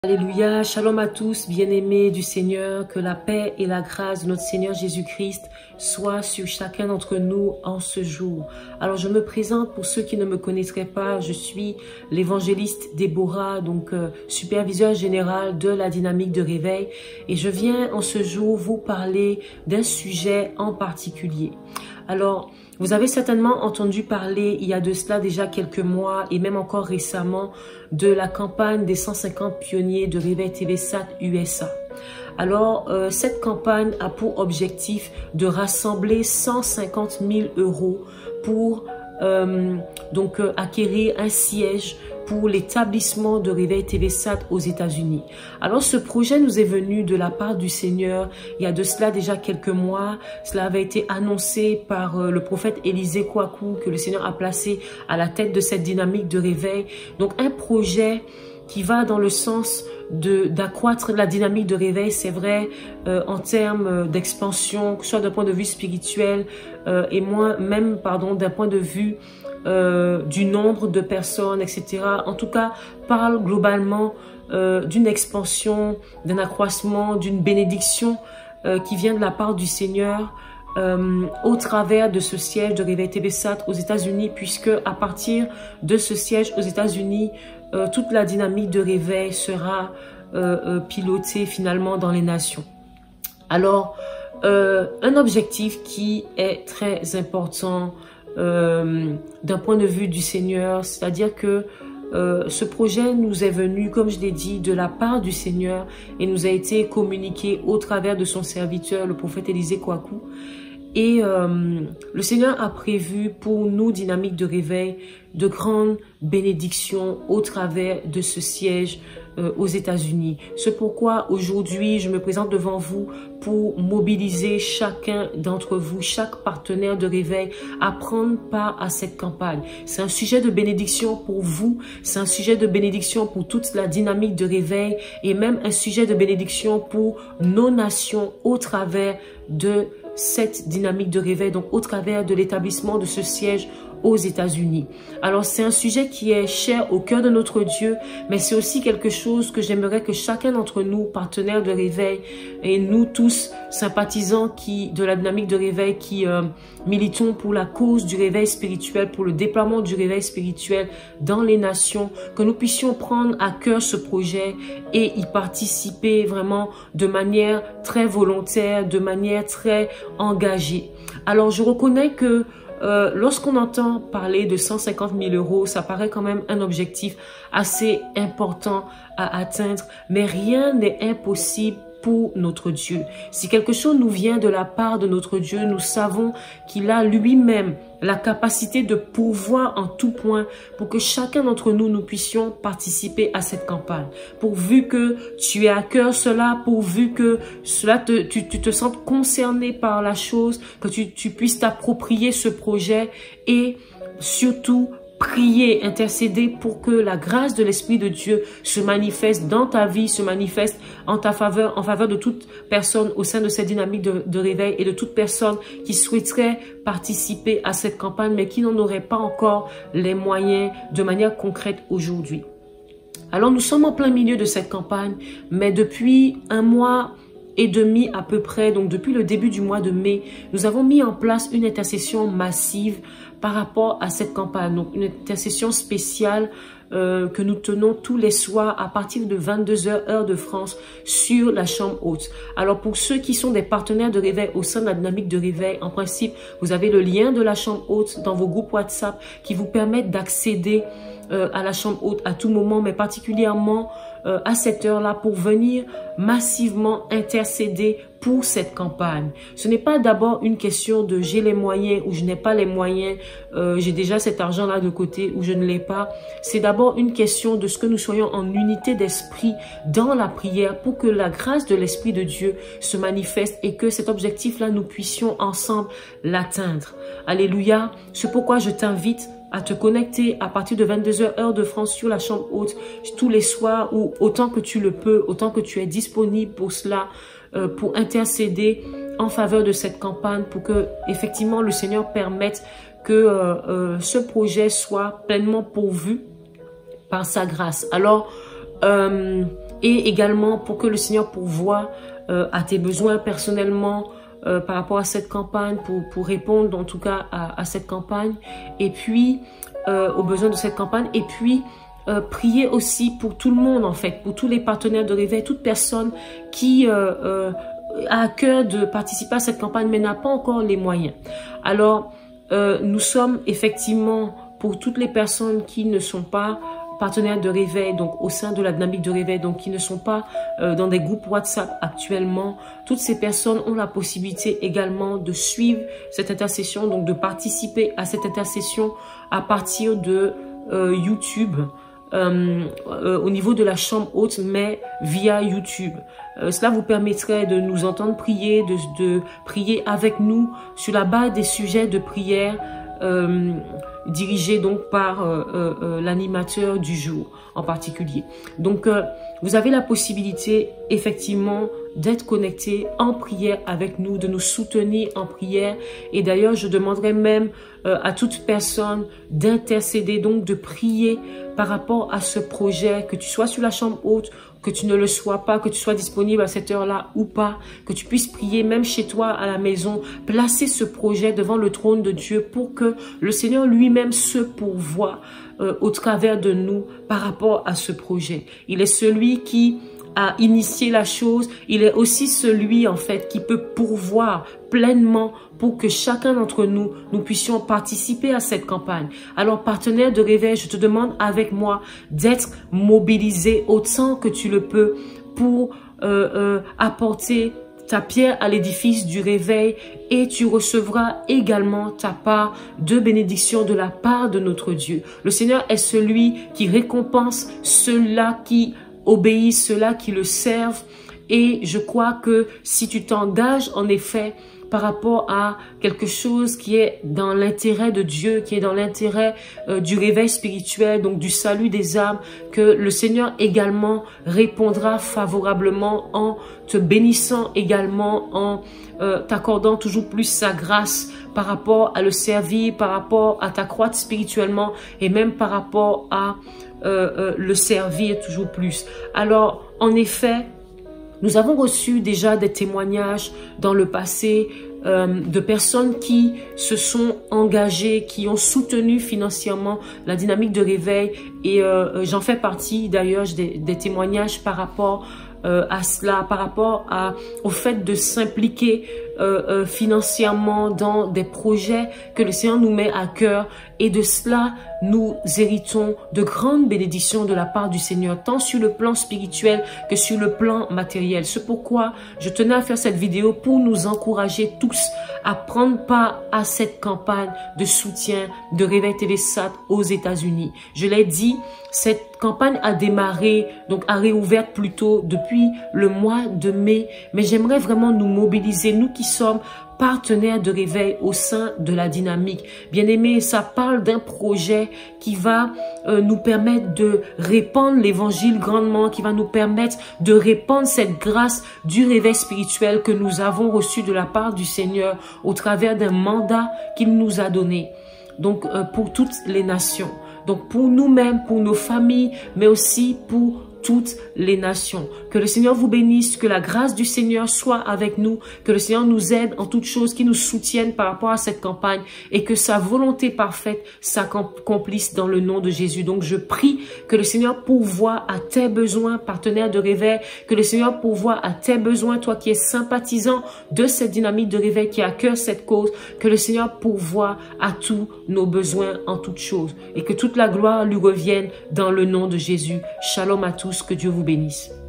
Alléluia, shalom à tous, bien-aimés du Seigneur, que la paix et la grâce de notre Seigneur Jésus-Christ soient sur chacun d'entre nous en ce jour. Alors je me présente pour ceux qui ne me connaîtraient pas, je suis l'évangéliste Déborah, donc superviseur général de la dynamique de réveil, et je viens en ce jour vous parler d'un sujet en particulier. Alors, vous avez certainement entendu parler, il y a de cela déjà quelques mois et même encore récemment, de la campagne des 150 pionniers de Réveil TV-SAT USA. Alors, cette campagne a pour objectif de rassembler 150 000 € pour acquérir un siège pour l'établissement de Réveil TV-SAT aux États-Unis. Alors ce projet nous est venu de la part du Seigneur il y a de cela déjà quelques mois. Cela avait été annoncé par le prophète Élisée Kouakou que le Seigneur a placé à la tête de cette dynamique de réveil. Donc un projet qui va dans le sens d'accroître la dynamique de réveil, c'est vrai, en termes d'expansion, que ce soit d'un point de vue spirituel et d'un point de vue du nombre de personnes, etc. En tout cas, parle globalement d'une expansion, d'un accroissement, d'une bénédiction qui vient de la part du Seigneur au travers de ce siège de Réveil TV-SAT aux États-Unis, puisque à partir de ce siège aux États-Unis, toute la dynamique de réveil sera pilotée finalement dans les nations. Alors, un objectif qui est très important d'un point de vue du Seigneur, c'est-à-dire que ce projet nous est venu, comme je l'ai dit, de la part du Seigneur et nous a été communiqué au travers de son serviteur, le prophète Élisée Kouakou. Et le Seigneur a prévu pour nous, dynamique de réveil, de grandes bénédictions au travers de ce siège aux États-Unis. C'est pourquoi aujourd'hui, je me présente devant vous pour mobiliser chacun d'entre vous, chaque partenaire de réveil, à prendre part à cette campagne. C'est un sujet de bénédiction pour vous, c'est un sujet de bénédiction pour toute la dynamique de réveil et même un sujet de bénédiction pour nos nations au travers de cette dynamique de réveil, donc au travers de l'établissement de ce siège aux États-Unis. Alors c'est un sujet qui est cher au cœur de notre Dieu, mais c'est aussi quelque chose que j'aimerais que chacun d'entre nous, partenaires de réveil, et nous tous sympathisants de la dynamique de réveil qui militons pour la cause du réveil spirituel, pour le déploiement du réveil spirituel dans les nations, que nous puissions prendre à cœur ce projet et y participer vraiment de manière très volontaire, de manière très engagée. Alors je reconnais que lorsqu'on entend parler de 150 000 €, ça paraît quand même un objectif assez important à atteindre, mais rien n'est impossible pour notre Dieu. Si quelque chose nous vient de la part de notre Dieu, nous savons qu'il a lui-même la capacité de pourvoir en tout point pour que chacun d'entre nous, nous puissions participer à cette campagne. Pourvu que tu aies à cœur cela, pourvu que tu te sentes concerné par la chose, que tu puisses t'approprier ce projet et surtout prier, intercéder pour que la grâce de l'Esprit de Dieu se manifeste dans ta vie, se manifeste en ta faveur, en faveur de toute personne au sein de cette dynamique de réveil et de toute personne qui souhaiterait participer à cette campagne mais qui n'en aurait pas encore les moyens de manière concrète aujourd'hui. Alors nous sommes en plein milieu de cette campagne, mais depuis un mois et demi à peu près, donc depuis le début du mois de mai, nous avons mis en place une intercession massive par rapport à cette campagne. Donc une intercession spéciale que nous tenons tous les soirs à partir de 22 h heure de France sur la chambre haute. Alors pour ceux qui sont des partenaires de réveil au sein de la dynamique de réveil, en principe, vous avez le lien de la chambre haute dans vos groupes WhatsApp qui vous permettent d'accéder à la chambre haute à tout moment, mais particulièrement à cette heure-là pour venir massivement intercéder pour cette campagne. Ce n'est pas d'abord une question de j'ai les moyens ou je n'ai pas les moyens, j'ai déjà cet argent-là de côté ou je ne l'ai pas. C'est d'abord une question de ce que nous soyons en unité d'esprit dans la prière pour que la grâce de l'Esprit de Dieu se manifeste et que cet objectif-là, nous puissions ensemble l'atteindre. Alléluia. C'est pourquoi je t'invite à te connecter à partir de 22 h heure de France sur la chambre haute tous les soirs ou autant que tu le peux, autant que tu es disponible pour cela, pour intercéder en faveur de cette campagne, pour que effectivement le Seigneur permette que ce projet soit pleinement pourvu par sa grâce. Alors et également pour que le Seigneur pourvoie à tes besoins personnellement par rapport à cette campagne, pour répondre en tout cas à cette campagne, et puis aux besoins de cette campagne, et puis prier aussi pour tout le monde en fait, pour tous les partenaires de réveil, toute personne qui a à cœur de participer à cette campagne mais n'a pas encore les moyens. Alors nous sommes effectivement pour toutes les personnes qui ne sont pas partenaires de réveil, donc au sein de la dynamique de réveil, donc qui ne sont pas dans des groupes WhatsApp actuellement. Toutes ces personnes ont la possibilité également de suivre cette intercession, donc de participer à cette intercession à partir de YouTube, au niveau de la chambre haute, mais via YouTube. Cela vous permettrait de nous entendre prier, de prier avec nous sur la base des sujets de prière dirigé donc par l'animateur du jour en particulier. Donc vous avez la possibilité effectivement d'être connecté en prière avec nous, de nous soutenir en prière, et d'ailleurs je demanderai même à toute personne d'intercéder, donc de prier par rapport à ce projet, que tu sois sur la chambre haute, que tu ne le sois pas, que tu sois disponible à cette heure-là ou pas, que tu puisses prier même chez toi à la maison, placer ce projet devant le trône de Dieu pour que le Seigneur lui-même se pourvoie au travers de nous par rapport à ce projet. Il est celui qui a initié la chose, il est aussi celui en fait qui peut pourvoir pleinement pour que chacun d'entre nous, nous puissions participer à cette campagne. Alors partenaire de réveil, je te demande avec moi d'être mobilisé autant que tu le peux pour apporter ta pierre à l'édifice du réveil, et tu recevras également ta part de bénédiction de la part de notre Dieu. Le Seigneur est celui qui récompense ceux-là qui obéissent, ceux-là qui le servent, et je crois que si tu t'engages en effet par rapport à quelque chose qui est dans l'intérêt de Dieu, qui est dans l'intérêt du réveil spirituel, donc du salut des âmes, que le Seigneur également répondra favorablement en te bénissant également, en t'accordant toujours plus sa grâce par rapport à le servir, par rapport à t'accroître spirituellement, et même par rapport à le servir toujours plus. Alors, en effet, nous avons reçu déjà des témoignages dans le passé de personnes qui se sont engagées, qui ont soutenu financièrement la dynamique de réveil, et j'en fais partie d'ailleurs, des témoignages par rapport à cela, par rapport au fait de s'impliquer financièrement dans des projets que le Seigneur nous met à cœur, et de cela nous héritons de grandes bénédictions de la part du Seigneur, tant sur le plan spirituel que sur le plan matériel. C'est pourquoi je tenais à faire cette vidéo, pour nous encourager tous à prendre part à cette campagne de soutien de Réveil TV-SAT aux États-Unis. Je l'ai dit, cette campagne a démarré, donc a réouvert plutôt depuis le mois de mai, mais j'aimerais vraiment nous mobiliser, nous qui sommes partenaires de réveil au sein de la dynamique. Bien aimé, ça parle d'un projet qui va nous permettre de répandre l'évangile grandement, qui va nous permettre de répandre cette grâce du réveil spirituel que nous avons reçu de la part du Seigneur au travers d'un mandat qu'il nous a donné. Donc pour toutes les nations, donc pour nous-mêmes, pour nos familles, mais aussi pour toutes les nations. Que le Seigneur vous bénisse, que la grâce du Seigneur soit avec nous, que le Seigneur nous aide en toutes choses, qu'il nous soutienne par rapport à cette campagne, et que sa volonté parfaite s'accomplisse dans le nom de Jésus. Donc je prie que le Seigneur pourvoie à tes besoins, partenaire de réveil, que le Seigneur pourvoie à tes besoins, toi qui es sympathisant de cette dynamique de réveil, qui a à cœur cette cause, que le Seigneur pourvoie à tous nos besoins en toutes choses, et que toute la gloire lui revienne dans le nom de Jésus. Shalom à tous, que Dieu vous bénisse.